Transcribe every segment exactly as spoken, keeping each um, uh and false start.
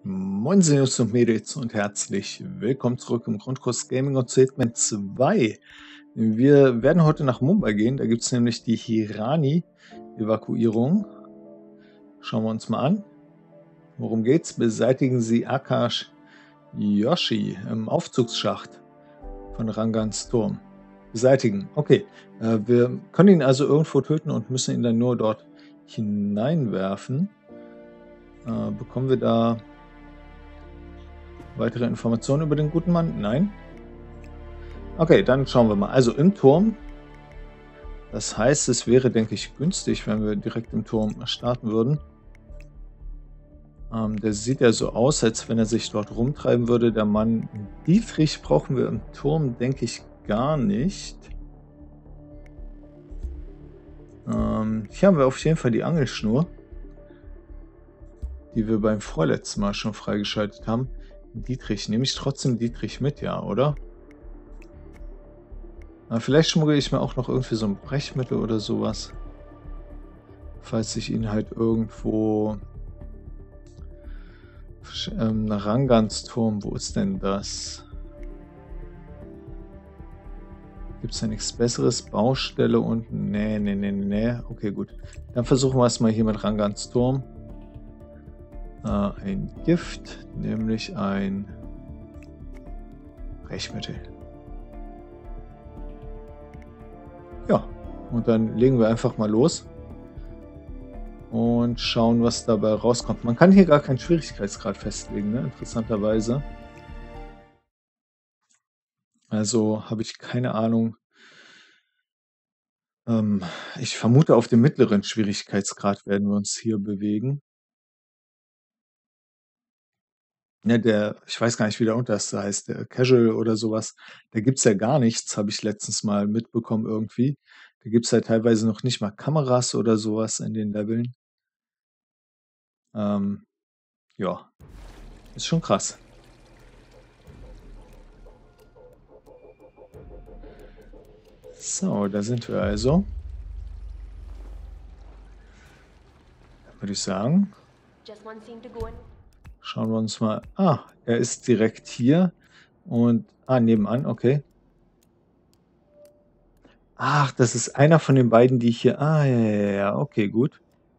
Moin Jungs und Mädels und herzlich willkommen zurück im Grundkurs Gaming und Segment zwei. Wir werden heute nach Mumbai gehen, da gibt es nämlich die Hirani-Evakuierung. Schauen wir uns mal an. Worum geht's? Beseitigen Sie Akash Yoshi im Aufzugsschacht von Rangans Turm. Beseitigen, okay. Äh, wir können ihn also irgendwo töten und müssen ihn dann nur dort hineinwerfen. Äh, bekommen wir da weitere Informationen über den guten Mann? Nein. Okay, dann schauen wir mal. Also im Turm. Das heißt, es wäre, denke ich, günstig, wenn wir direkt im Turm starten würden. Ähm, der sieht ja so aus, als wenn er sich dort rumtreiben würde. Der Mann Dietrich brauchen wir im Turm, denke ich, gar nicht. Ähm, hier haben wir auf jeden Fall die Angelschnur, die wir beim vorletzten Mal schon freigeschaltet haben. Dietrich, nehme ich trotzdem Dietrich mit, ja, oder? Na, vielleicht schmuggle ich mir auch noch irgendwie so ein Brechmittel oder sowas. Falls ich ihn halt irgendwo... Ähm, Rangans Turm, wo ist denn das? Gibt es da nichts Besseres? Baustelle und... Nee, nee, nee, nee. Okay, gut. Dann versuchen wir es mal hier mit Rangans Turm. Äh, ein Gift, nämlich ein Brechmittel. Ja, und dann legen wir einfach mal los. Und schauen, was dabei rauskommt. Man kann hier gar keinen Schwierigkeitsgrad festlegen, ne? Interessanterweise. Also habe ich keine Ahnung. Ähm, ich vermute, auf dem mittleren Schwierigkeitsgrad werden wir uns hier bewegen. Ja, der, ich weiß gar nicht, wie der unterste heißt, der Casual oder sowas. Da gibt es ja gar nichts, habe ich letztens mal mitbekommen irgendwie. Da gibt es ja teilweise noch nicht mal Kameras oder sowas in den Leveln. Ähm, ja, ist schon krass. So, da sind wir also. Würde ich sagen. Schauen wir uns mal. Ah, er ist direkt hier. Und, ah, nebenan, okay. Ach, das ist einer von den beiden, die ich hier... Ah, ja, ja, ja, okay, gut.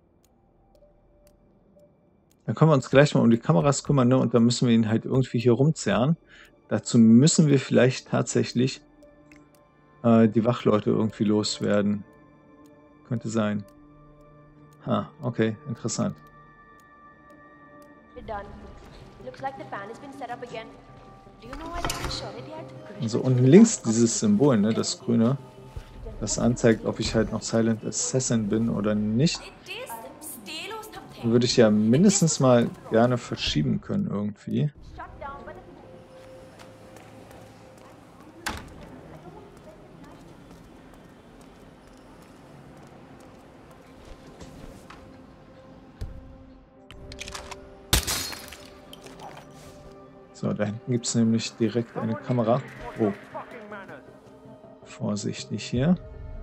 Dann können wir uns gleich mal um die Kameras kümmern, ne? Und dann müssen wir ihn halt irgendwie hier rumzerren. Dazu müssen wir vielleicht tatsächlich äh, die Wachleute irgendwie loswerden. Könnte sein. Ha, okay, interessant. Also unten links dieses Symbol, ne, das grüne, das anzeigt, ob ich halt noch Silent Assassin bin oder nicht. Würde ich ja mindestens mal gerne verschieben können irgendwie. So, da hinten gibt es nämlich direkt eine Kamera. Oh. Vorsichtig hier.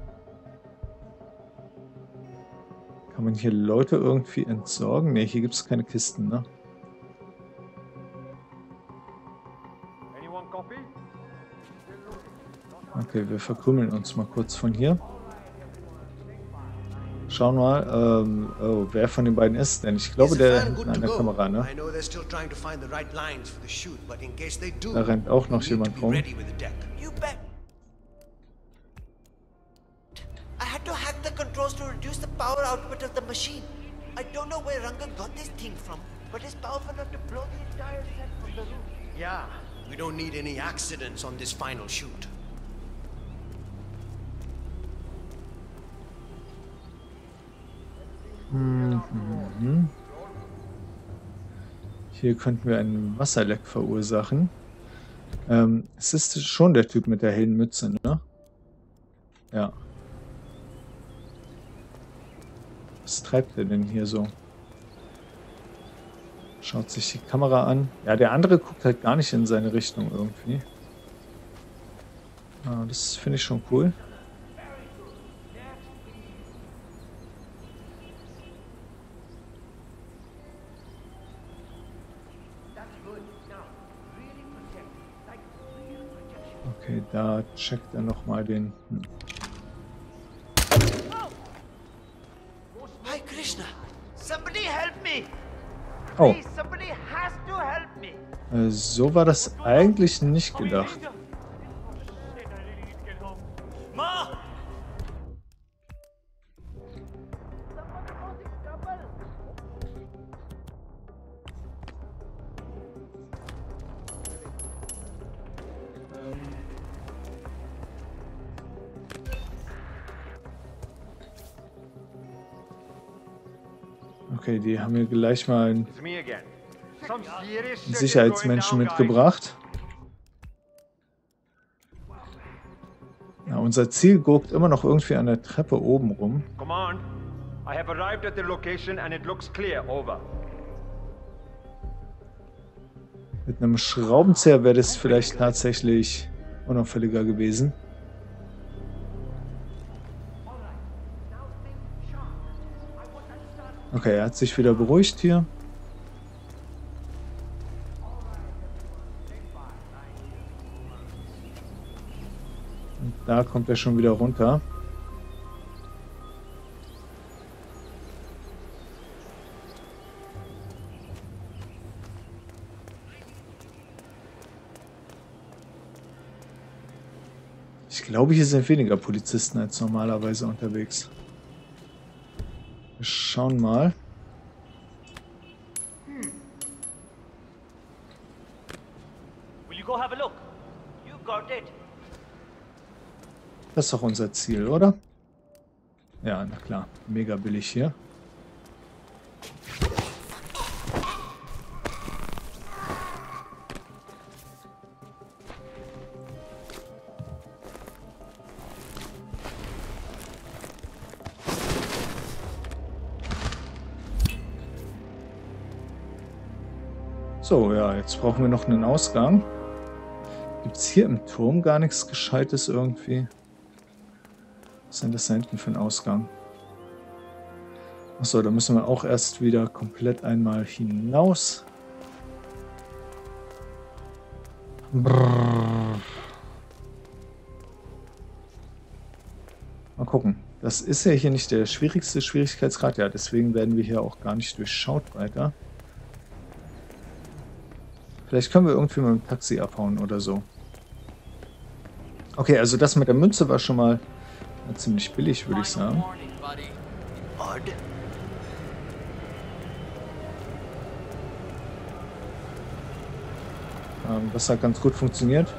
Kann man hier Leute irgendwie entsorgen? Ne, hier gibt es keine Kisten, ne? Okay, wir verkrümeln uns mal kurz von hier. Schauen mal, ähm, oh, wer von den beiden ist denn? Ich glaube, der hinten an der Kamera, ne? Da rennt auch noch jemand rum. Yeah, we don't need any accidents on this final shoot. Mhm. Hier könnten wir einen Wasserleck verursachen. Ähm, es ist schon der Typ mit der hellen Mütze, ne? Ja. Was treibt er denn hier so? Schaut sich die Kamera an. Ja, der andere guckt halt gar nicht in seine Richtung irgendwie. Ah, das finde ich schon cool. Okay, da checkt er nochmal den... Hm. Hi, Krishna. Somebody help me. Oh. Please, somebody has to help me. Äh, so war das eigentlich nicht gedacht. Ma! Okay, die haben mir gleich mal einen It's me again. Some serious shit is Sicherheitsmenschen going down, guys. mitgebracht. Ja, unser Ziel guckt immer noch irgendwie an der Treppe oben rum. Come on. I have arrived at the location and it looks clear. Over. Mit einem Schraubenzieher wäre das vielleicht tatsächlich unauffälliger gewesen. Okay, er hat sich wieder beruhigt hier. Und da kommt er schon wieder runter. Ich glaube, hier sind weniger Polizisten als normalerweise unterwegs. Wir schauen mal. Will you go have a look? You got it. Das ist doch unser Ziel, oder? Ja, na klar. Mega billig hier. So, ja, jetzt brauchen wir noch einen Ausgang. Gibt es hier im Turm gar nichts Gescheites irgendwie? Was ist denn das da hinten für ein Ausgang? Achso, da müssen wir auch erst wieder komplett einmal hinaus. Brrr. Mal gucken. Das ist ja hier nicht der schwierigste Schwierigkeitsgrad. Ja, deswegen werden wir hier auch gar nicht durchschaut weiter. Vielleicht können wir irgendwie mit dem Taxi abhauen oder so. Okay, also das mit der Münze war schon mal ziemlich billig, würde ich sagen. Ähm, das hat ganz gut funktioniert.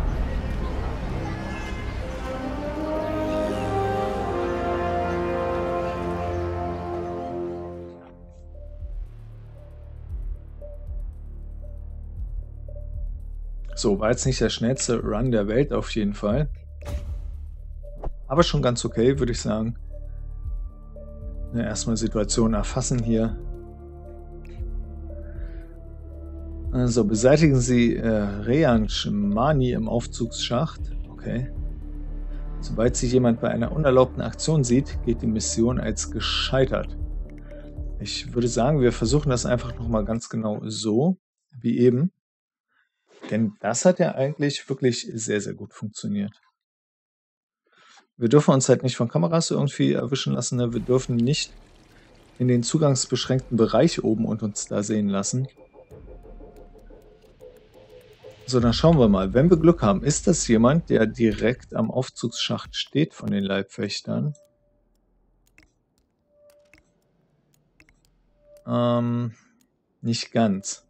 So, war jetzt nicht der schnellste Run der Welt auf jeden Fall. Aber schon ganz okay, würde ich sagen. Ja, erstmal Situation erfassen hier. Also, beseitigen Sie äh, Rehan Mani im Aufzugsschacht. Okay. Sobald sich jemand bei einer unerlaubten Aktion sieht, geht die Mission als gescheitert. Ich würde sagen, wir versuchen das einfach nochmal ganz genau so, wie eben. Denn das hat ja eigentlich wirklich sehr, sehr gut funktioniert. Wir dürfen uns halt nicht von Kameras irgendwie erwischen lassen. Ne? Wir dürfen nicht in den zugangsbeschränkten Bereich oben und uns da sehen lassen. So, dann schauen wir mal. Wenn wir Glück haben, ist das jemand, der direkt am Aufzugsschacht steht von den Leibwächtern? Ähm, nicht ganz.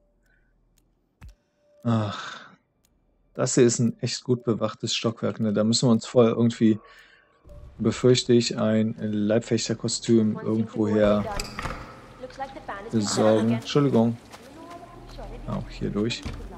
Ach, das hier ist ein echt gut bewachtes Stockwerk. Ne? Da müssen wir uns vorher irgendwie, befürchte ich, ein Leibwächterkostüm irgendwoher besorgen. Entschuldigung. Auch hier durch.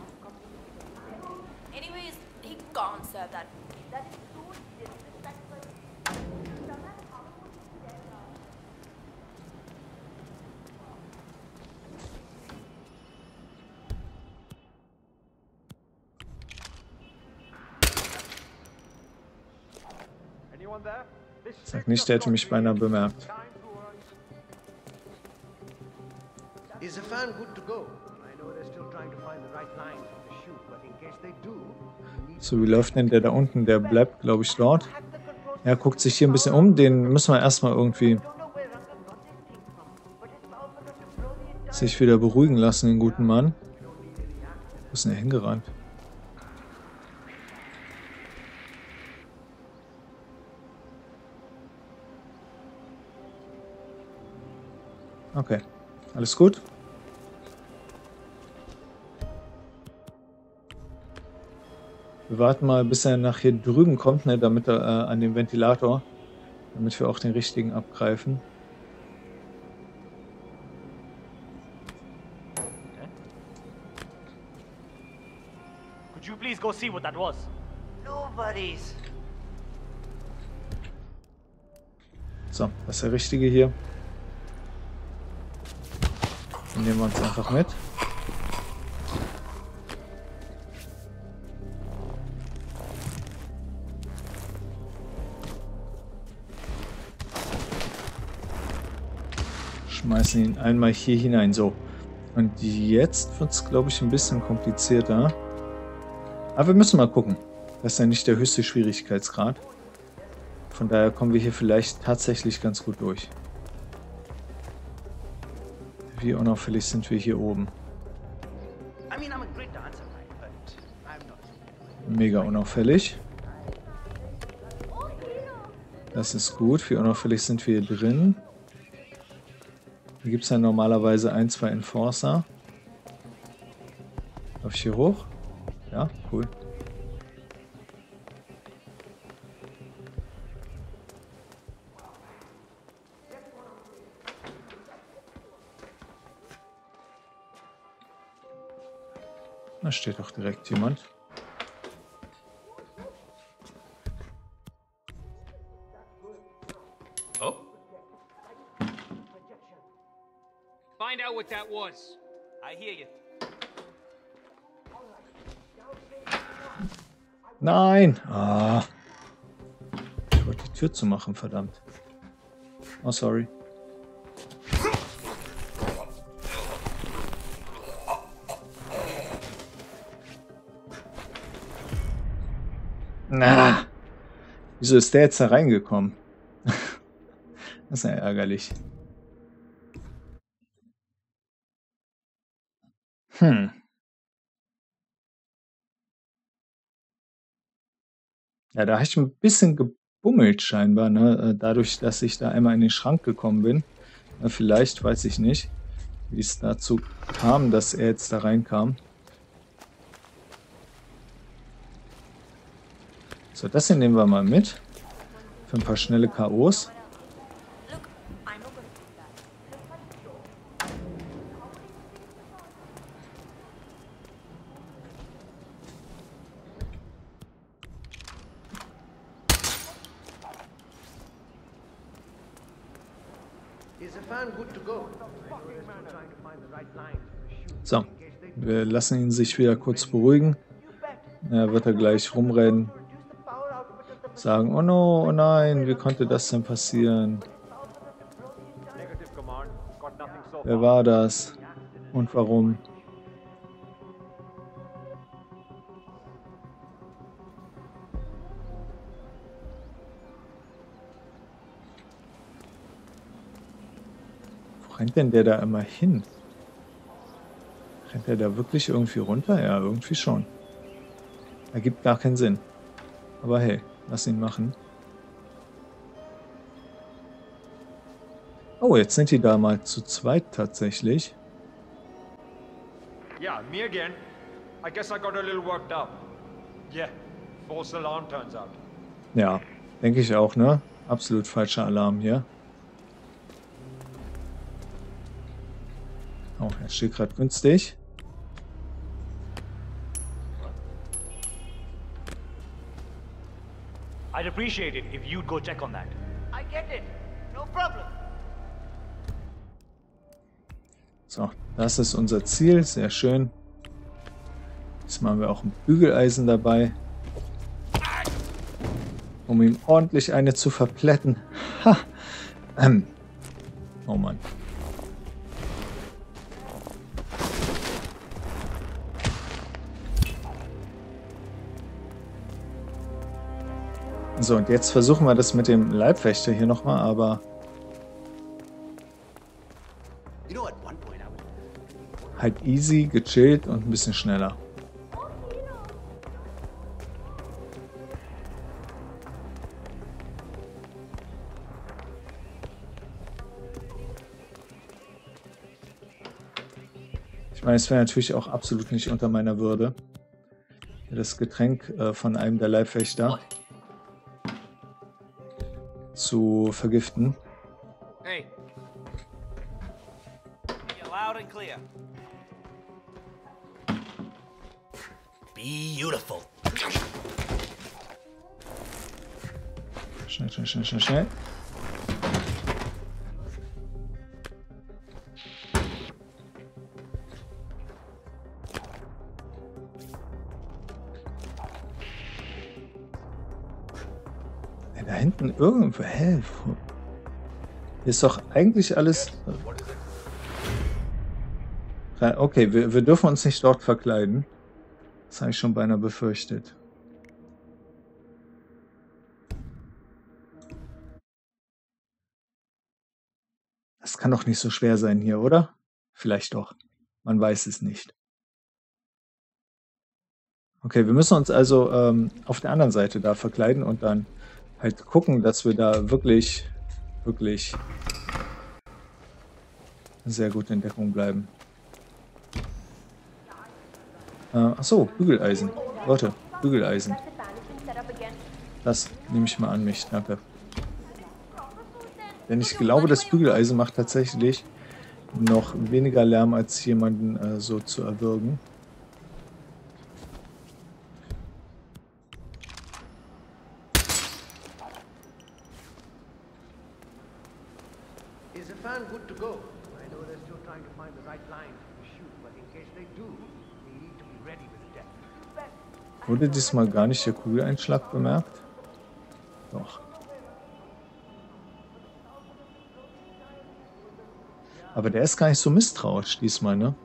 Sag nicht, der hätte mich beinahe bemerkt. Is the fan good to go? So, wie läuft denn der da unten? Der bleibt, glaube ich, dort. Er guckt sich hier ein bisschen um. Den müssen wir erstmal irgendwie sich wieder beruhigen lassen, den guten Mann. Wo ist denn er hingerannt? Okay, alles gut. Wir warten mal, bis er nach hier drüben kommt, ne, damit er äh, an den Ventilator, damit wir auch den richtigen abgreifen. Could you please go see what that was? Nobody's. So, das ist der richtige hier. Den nehmen wir uns einfach mit. Schmeißen ihn einmal hier hinein. So. Und jetzt wird es, glaube ich, ein bisschen komplizierter. Aber wir müssen mal gucken. Das ist ja nicht der höchste Schwierigkeitsgrad. Von daher kommen wir hier vielleicht tatsächlich ganz gut durch. Wie unauffällig sind wir hier oben? Mega unauffällig. Das ist gut. Wie unauffällig sind wir hier drin? Hier gibt es ja normalerweise ein, zwei Enforcer. Lauf ich hier hoch? Ja, cool. Da steht doch direkt jemand. Oh? Find out what that was. I hear you. Nein! Ah. Ich wollte die Tür zumachen, verdammt. Oh, sorry. Na, wieso ist der jetzt da reingekommen? Das ist ja ärgerlich. Hm. Ja, da habe ich ein bisschen gebummelt scheinbar, ne? Dadurch, dass ich da einmal in den Schrank gekommen bin. Ja, vielleicht, weiß ich nicht, wie es dazu kam, dass er jetzt da reinkam. So, das hier nehmen wir mal mit. Für ein paar schnelle K Os. So, wir lassen ihn sich wieder kurz beruhigen. Er wird er gleich rumrennen. Sagen, oh no, oh nein, wie konnte das denn passieren? Wer war das? Und warum? Wo rennt denn der da immer hin? Rennt der da wirklich irgendwie runter? Ja, irgendwie schon. Ergibt gar keinen Sinn. Aber hey. Lass ihn machen. Oh, jetzt sind die da mal zu zweit tatsächlich. Yeah, me again. I guess I got a little worked up. Yeah, false alarm turns out. Ja, denke ich auch, ne? Absolut falscher Alarm hier. Oh, er steht gerade günstig. I'd appreciate it if you'd go check on that. I get it. No problem. So, das ist unser Ziel. Sehr schön. Diesmal haben wir auch ein Bügeleisen dabei. Um ihm ordentlich eine zu verplätten. Ha! Ähm. Oh Mann. So, und jetzt versuchen wir das mit dem Leibwächter hier nochmal, aber You know, at one point I was... halt easy, gechillt und ein bisschen schneller. Ich meine, es wäre natürlich auch absolut nicht unter meiner Würde, das Getränk äh, von einem der Leibwächter zu vergiften. Hey. You're loud and clear. Beautiful. Schnell, schnell, schnell, schnell, schnell. Da hinten irgendwo. Hä? Hier ist doch eigentlich alles. Okay, wir, wir dürfen uns nicht dort verkleiden. Das habe ich schon beinahe befürchtet. Das kann doch nicht so schwer sein hier, oder? Vielleicht doch. Man weiß es nicht. Okay, wir müssen uns also ähm, auf der anderen Seite da verkleiden und dann halt gucken, dass wir da wirklich, wirklich sehr gut in Deckung bleiben. Äh, achso, Bügeleisen. Leute, Bügeleisen. Das nehme ich mal an mich, danke. Denn ich glaube, das Bügeleisen macht tatsächlich noch weniger Lärm, als jemanden äh, so zu erwürgen. Is the fan good to go? I know they're still trying to find the right line to shoot, but in case they do, we need to be ready with death. Wurde diesmal gar nicht der Kugeleinschlag bemerkt? Doch. Aber der ist gar nicht so misstrauisch diesmal, ne?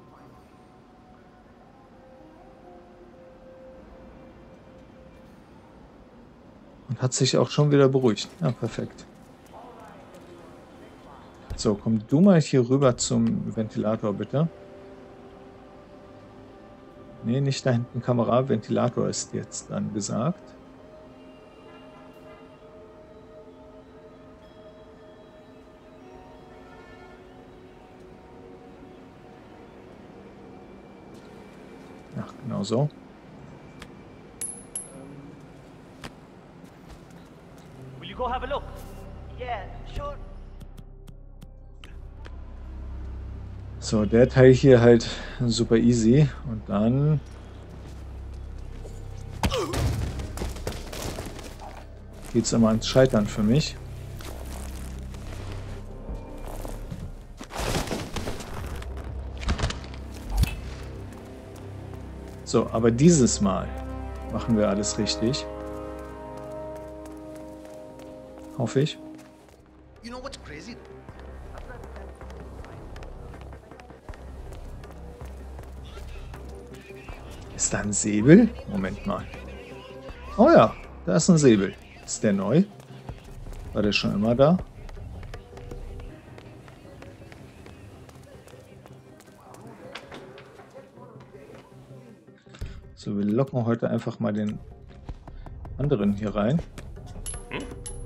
Und hat sich auch schon wieder beruhigt. Ja, perfekt. So, komm du mal hier rüber zum Ventilator, bitte. Nee, nicht da hinten Kamera. Ventilator ist jetzt dann gesagt. Ach, genau so. Will you go have a look? Yeah, sure. So, der Teil hier halt super easy. Und dann... geht's immer ans Scheitern für mich. So, aber dieses Mal machen wir alles richtig. Hoffe ich. You know what's crazy? Ist da ein Säbel? Moment mal. Oh ja, da ist ein Säbel. Ist der neu? War der schon immer da? So, wir locken heute einfach mal den anderen hier rein. Hm?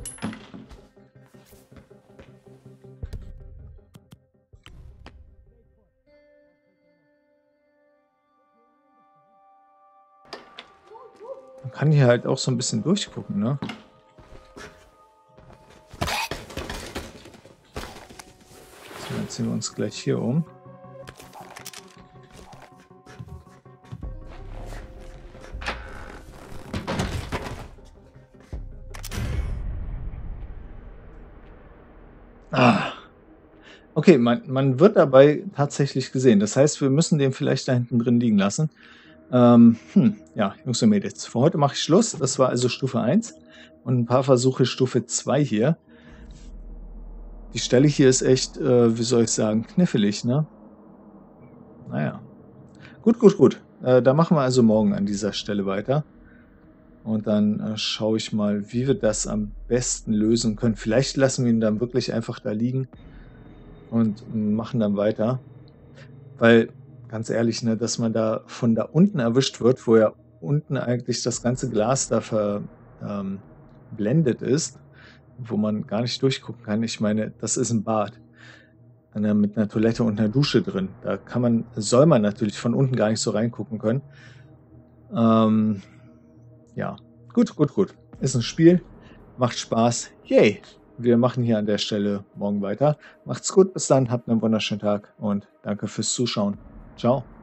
Man kann hier halt auch so ein bisschen durchgucken, ne? So, dann ziehen wir uns gleich hier um. Ah. Okay, man, man wird dabei tatsächlich gesehen. Das heißt, wir müssen den vielleicht da hinten drin liegen lassen. Ähm, hm, ja, Jungs und Mädels, für heute mache ich Schluss. Das war also Stufe eins und ein paar Versuche Stufe zwei hier. Die Stelle hier ist echt, äh, wie soll ich sagen, knifflig, ne? Naja. Gut, gut, gut. Äh, da machen wir also morgen an dieser Stelle weiter. Und dann äh, schaue ich mal, wie wir das am besten lösen können. Vielleicht lassen wir ihn dann wirklich einfach da liegen und machen dann weiter. Weil, ganz ehrlich, ne, dass man da von da unten erwischt wird, wo ja unten eigentlich das ganze Glas da verblendet ähm, ist, wo man gar nicht durchgucken kann. Ich meine, das ist ein Bad eine, mit einer Toilette und einer Dusche drin. Da kann man, soll man natürlich von unten gar nicht so reingucken können. Ähm, ja, gut, gut, gut. Ist ein Spiel, macht Spaß. Yay! Wir machen hier an der Stelle morgen weiter. Macht's gut, bis dann, habt einen wunderschönen Tag und danke fürs Zuschauen. Ciao.